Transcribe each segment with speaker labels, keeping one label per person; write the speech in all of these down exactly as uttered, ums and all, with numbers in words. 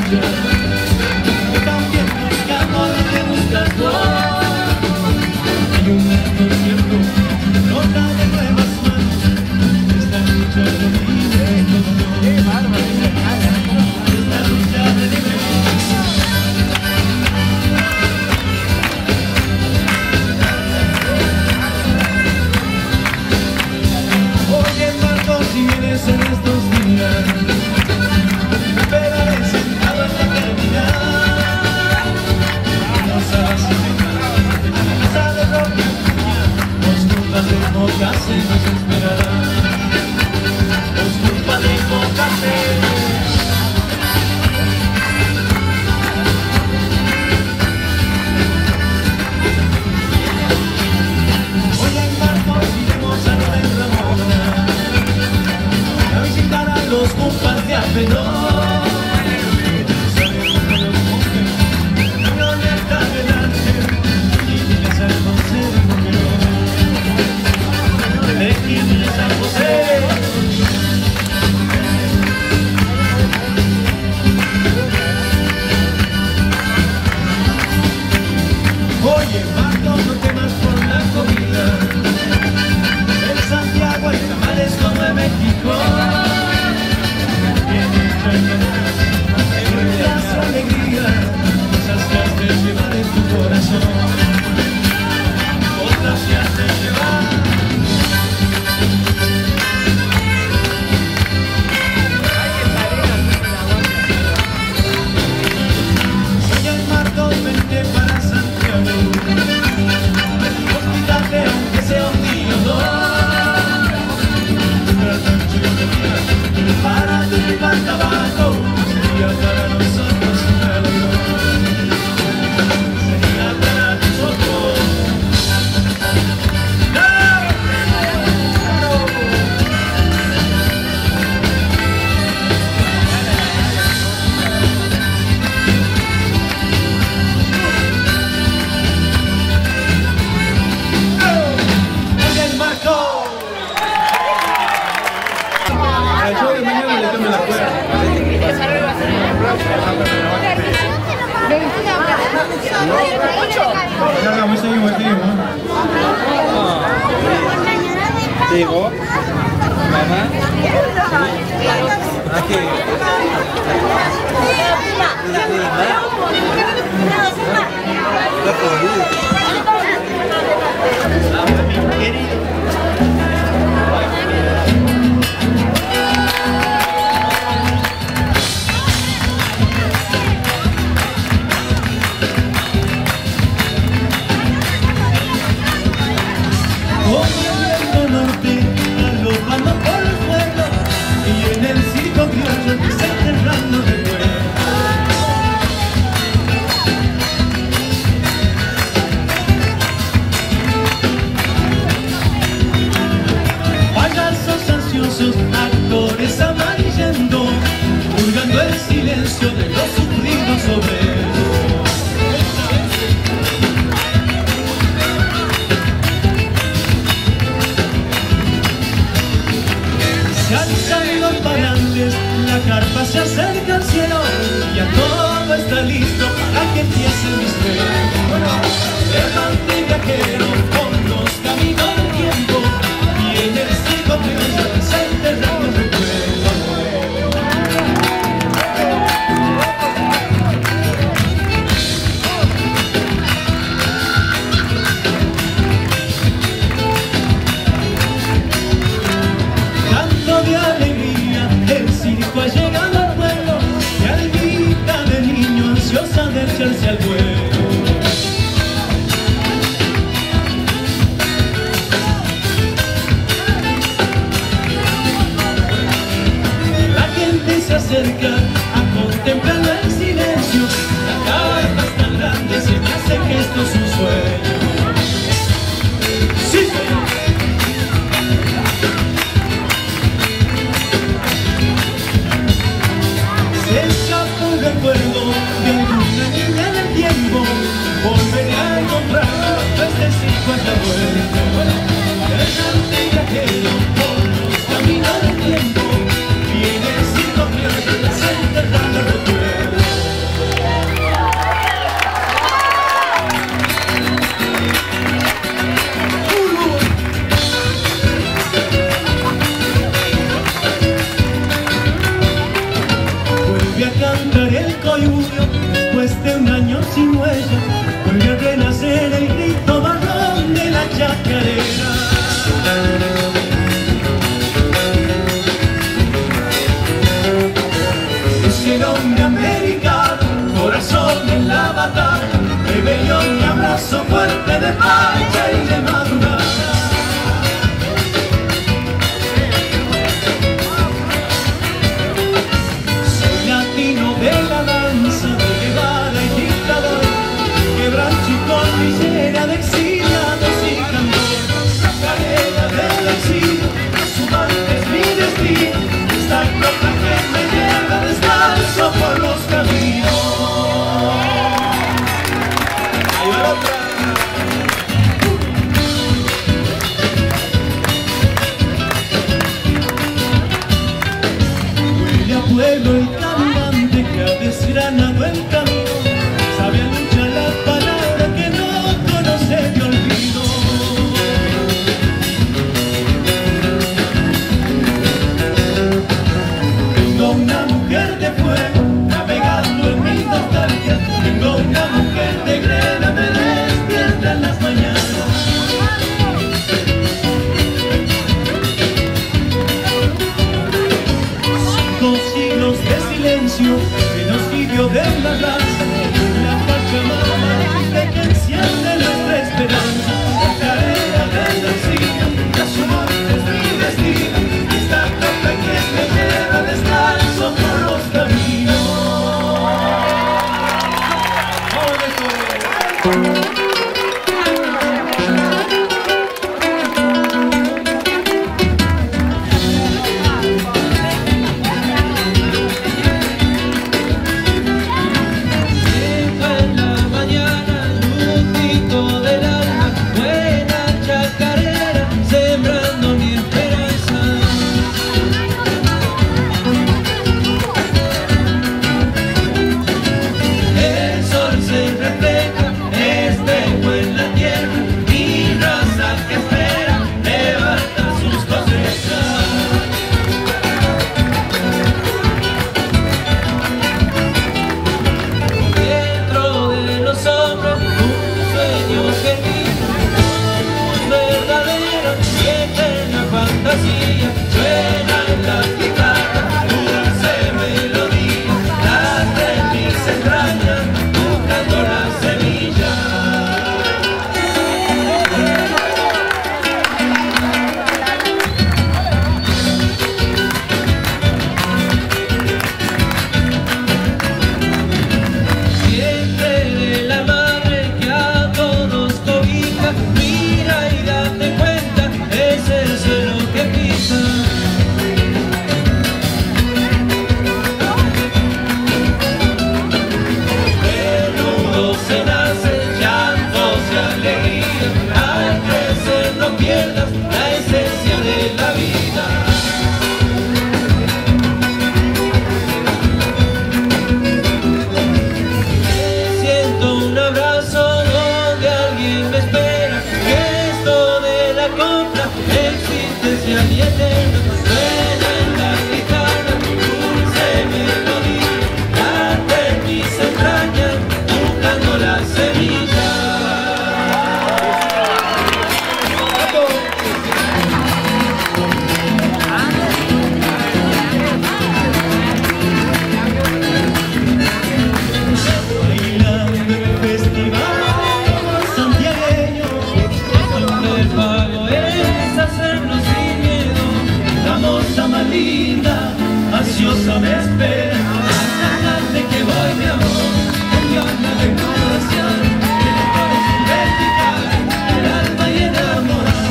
Speaker 1: Digo, mamá, aquí.
Speaker 2: Actores amarillando, hurgando el silencio de los sufridos obreros. Se alzan los parlantes, la carpa se acerca al cielo, ya todo está listo para que empiece el misterio. Levante viajero por los caminos del tiempo, y en el circo criolla desenterrando el recuerdo. Canto de alegría, el circo ha llegado al pueblo, y almita de niño ansiosa de echarse al vuelo. Se acerca a contemplarlo en silencio. La carpa es tan grande, se me hace que esto es un sueño. ¡Sí, señor! Se escapó un recuerdo de alguna niña del tiempo. Volveré a encontrarlo, este circo es la vuelta. Errante viajero por los caminos del tiempo, y en el circo criolla desenterrando el recuerdo. hicieron de americano, corazón en la batalla, rebelión y abrazo fuerte de marcha y de madrugada. Soy latino de la danza, de Guevara y dictador, quebranto y cordillera de exiliados y cantores, carrera del exilio, su madre es mi destino, esta copa que me lleva descalzo por los caminos. Ahí va la otra. Huele a pueblo el caminante que ha desgranado el camino, sabe a lucha la palabra que no conoce de olvido. Tengo una mujer de fuego navegando en mi nostalgia, tengo una mujer de grena, me despierta en las mañanas. Cinco siglos de silencio, genocidio de la raza, la Pachamama de que enciende nuestra esperanza, la carrera del exilio, la su muerte es mi destino, esta copa que me lleva descalzo por los caminos. Ansiosa me espera, hasta tarde que voy mi amor, con gana de conocer, el corazón vertical, el alma y enamorada.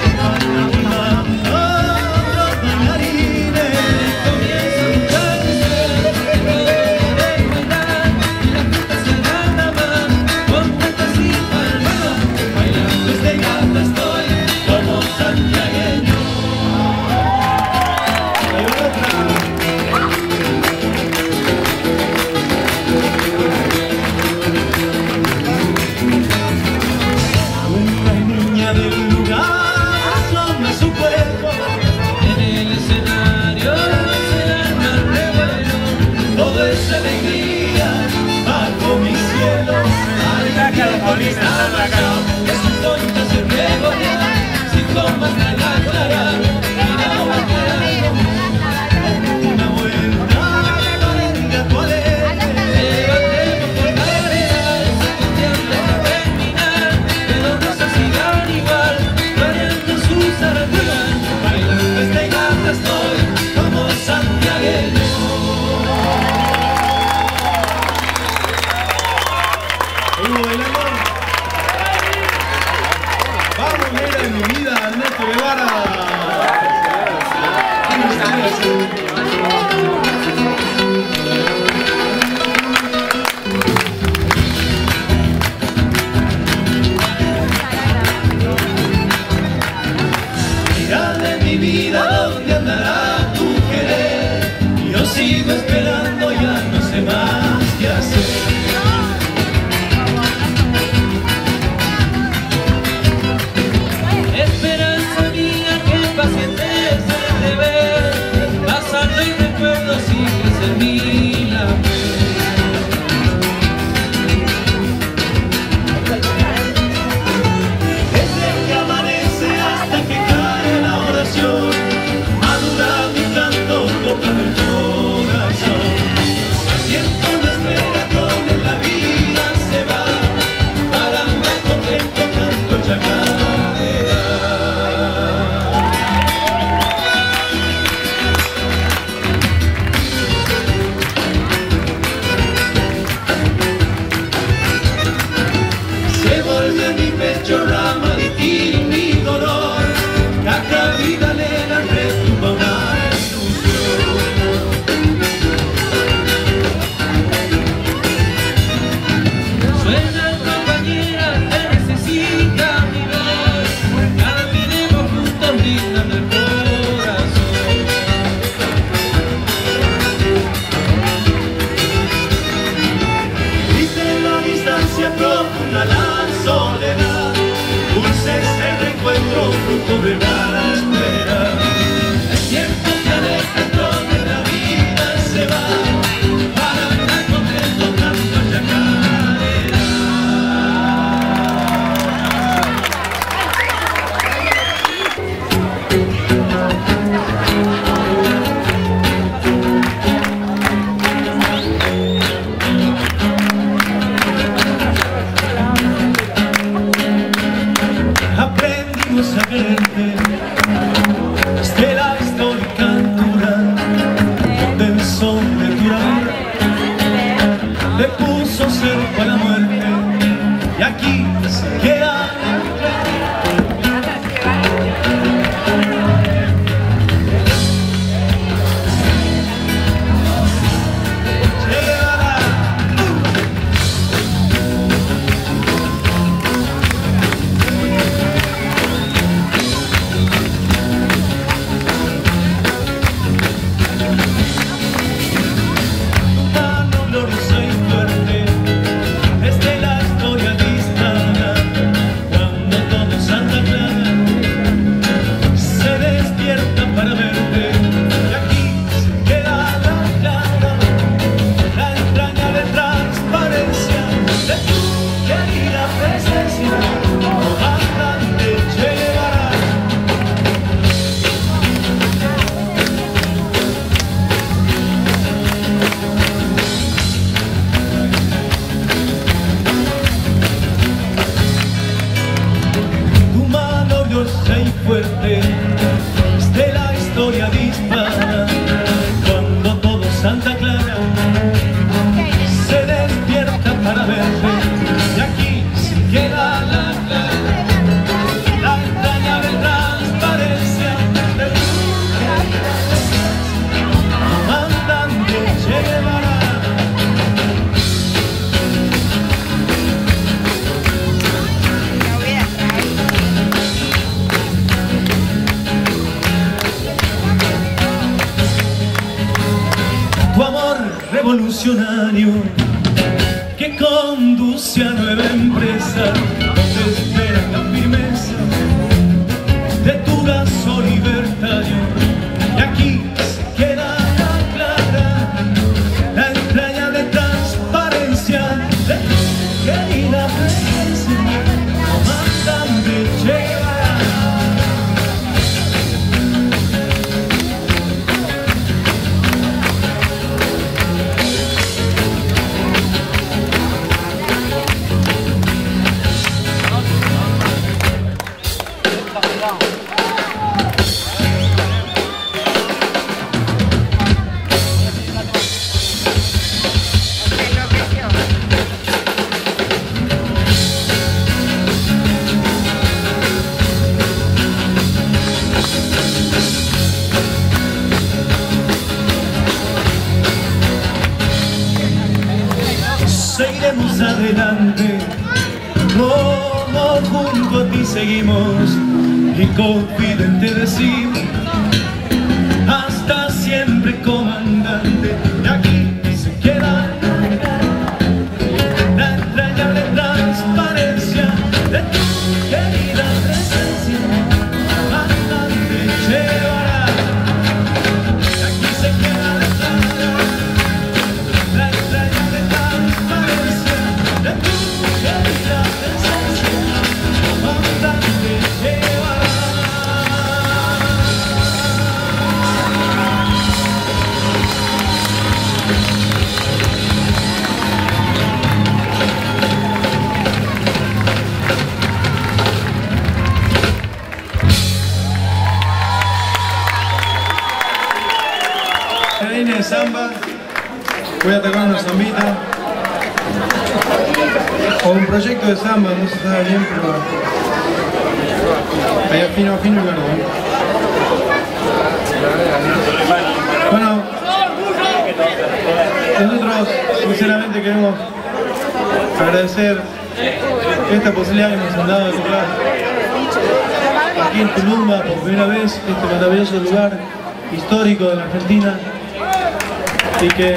Speaker 2: Los bailarines comienzan a cantar, de bailar, y la fiesta se gana más, con tantas y palmas, bailando desde gata estoy, como santiagueño. Es un tonto se regodear, si tomas de la clara, mira va a quedar una vuelta, venga sigo esperando, ya no sé más qué hacer.
Speaker 1: Esperanza mía, que paciente es el deber, pasando y recuerdo si crece en mí la fe.
Speaker 2: Desde que amanece hasta que cae la oración, madura mi canto, toca el corazón. El tiempo no espera, con él la vida se va, para andar contento canto chacarera. Se vuelve mi pecho rama de ti, mi dolor, cada vida le la retumba una ilusión.
Speaker 1: Suena compañera, te necesita mi voz, caminemos juntos brindando el corazón.
Speaker 2: Dice la distancia profunda la soledad, dulce es el reencuentro, fruto de la espera. El tiempo que aleja donde la vida se va, para andar contento canto chacarera. Aprendimos a quererte desde la histórica altura, donde el sol de tu amor le puso cerco a la muerte, y aquí se queda. Mano gloriosa y fuerte, desde la historia dispara, cuando todo Santa Clara se despierta para verte, y aquí se queda la clara, la entraña de transparencia de tu querida presencia, comandante Che Guevara. Tu mano gloriosa y fuerte, desde la historia dispara, cuando todo Santa Clara se despierta para verte, y aquí se queda la clara, la entraña de transparencia de tu querida presencia, comandante Che Guevara. Tu amor revolucionario que conduce a nueva empresa, donde espera la firmeza de tu brazo libertario, y aquí se queda la clara, la entraña de transparencia de tu querida presencia, comandante Che Guevara. Seguiremos adelante, como junto a ti seguimos, y confidente decimos, hasta siempre. siempre comandante, y aquí se queda la entrañable transparencia de tu querida presencia, comandante Che Guevara. Y aquí se queda la entrañable, la entrañable transparencia de tu querida presencia, comandante Che Guevara. De samba, voy a tocar una zambita o un proyecto de samba, no se sabe bien, pero ahí afino, afino y largo. Bueno, nosotros sinceramente queremos agradecer esta posibilidad que nos han dado de tocar aquí en Tulumba por primera vez, este maravilloso lugar histórico de la Argentina. Y que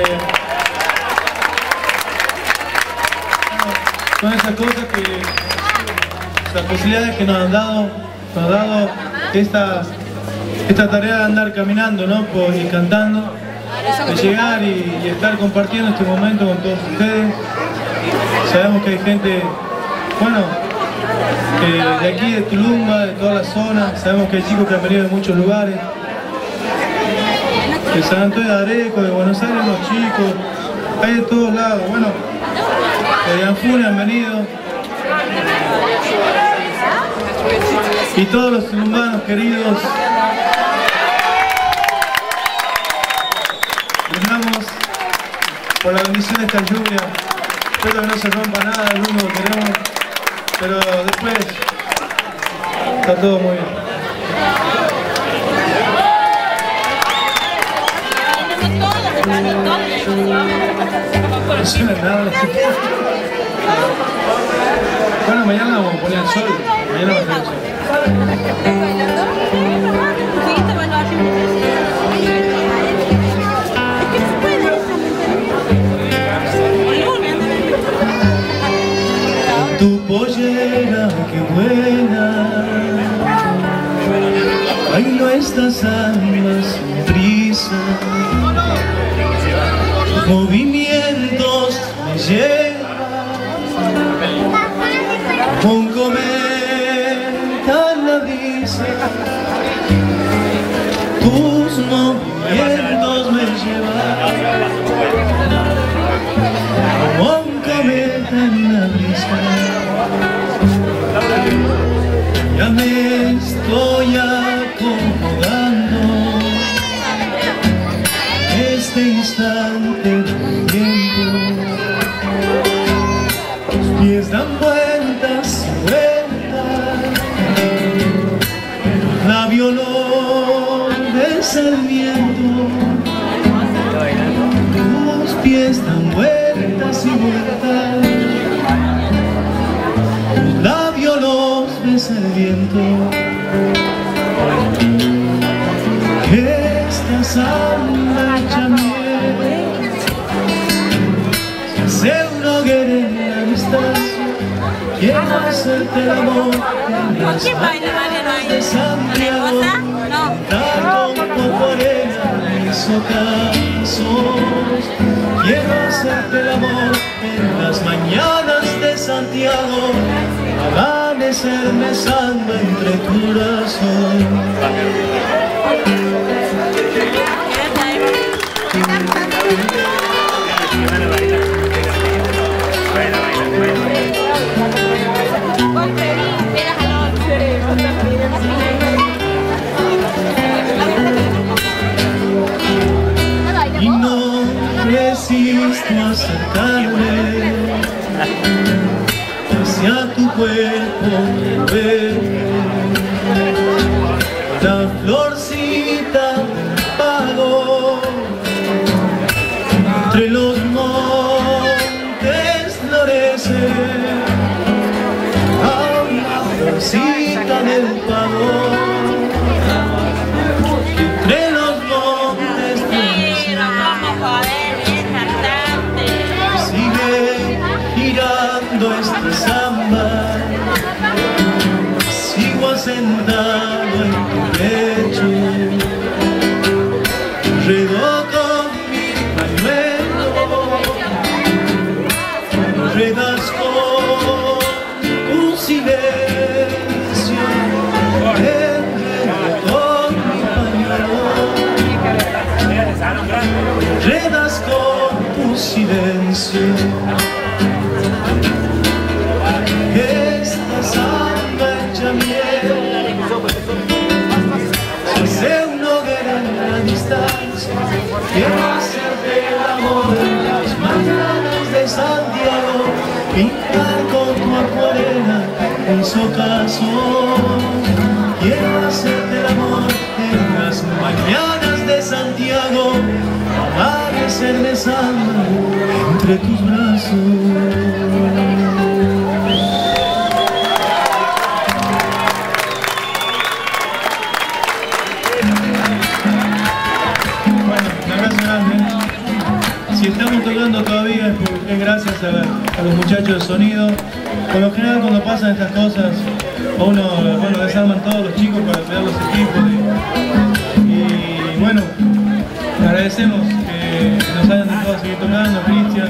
Speaker 2: son esas cosas que, esas posibilidades que nos han dado, nos ha dado esta, esta tarea de andar caminando, ¿no? Por, y cantando, de llegar y, y estar compartiendo este momento con todos ustedes. Sabemos que hay gente, bueno, que de aquí, de Tulumba, de toda la zona, sabemos que hay chicos que han venido de muchos lugares. De San Antonio de Areco, de Buenos Aires, los chicos, hay de todos lados, bueno, de Anfune han venido, y todos los tulumbanos queridos, brindamos por la bendición de esta lluvia. Espero que no se rompa nada, es lo único que queremos, pero después está todo muy bien. No suena nada. Bueno, mañana vamos a poner el sol. Mañana va a ser el sol. Tu pollera, qué buena, bailo esta samba sin prisa. Movimientos me llevan, con comentan la brisa. Tus movimientos me llevan, con comentan la brisa. Ya me estoy acomodando este instante del tiempo. Tus pies dan vueltas y vueltas, el labio lo besa el viento. Tus pies dan vueltas y vueltas, el labio los besa el viento. Esta samba hecha miel se hace una hoguera en la distancia. Quiero hacerte el amor en las mañanas de Santiago, cantar con poco arena mis ocasos. Quiero hacerte el amor en las mañanas de Santiago, amanecerme samba entre tu corazón. Y no resisto a acercarme hacia tu cuerpo, ver la florcita del pago entre los montes florece. Florcita del pago, entre los montes florece. silencio. Esta samba hecha miel hace una hoguera en la distancia. Quiero hacerte el amor en las mañanas de Santiago, pintar con tu acuarela mis ocasos. Quiero hacerte el amor en las mañanas de Santiago, amanecerme samba entre tus brazos. Si estamos tocando todavía es, porque, es gracias a, a los muchachos de sonido. Por lo general cuando pasan estas cosas, uno, bueno, desarman todos los chicos para cuidar los equipos. Y, y bueno, agradecemos que nos hayan dejado seguir tocando, Cristian.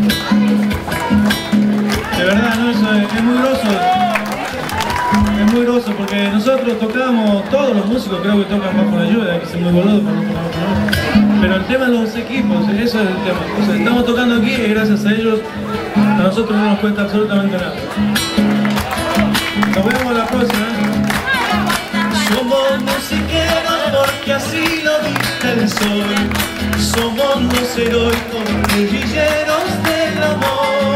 Speaker 2: De verdad, ¿no? Eso es, es muy groso. Es muy groso porque nosotros tocamos, todos los músicos creo que tocan bajo la lluvia, que se muy boludo por no tocar bajo la lluvia. Pero el tema de los equipos, eso es el tema. O sea, estamos tocando aquí y gracias a ellos a nosotros no nos cuesta absolutamente nada. Nos vemos la próxima. Somos musiqueros porque así lo dicta el sol. Somos los heroicos guerrilleros del amor.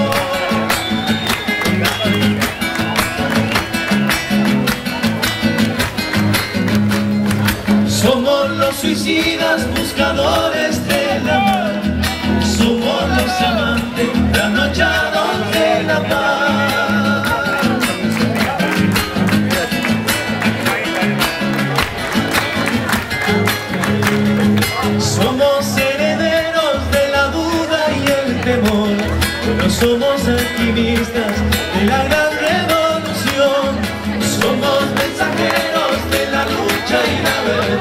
Speaker 2: Somos los suicidas buscadores de la mar. Somos los amantes trasnochados de la paz. Somos herederos de la duda y el temor, pero somos alquimistas de la gran revolución. Somos mensajeros de la lucha y la verdad.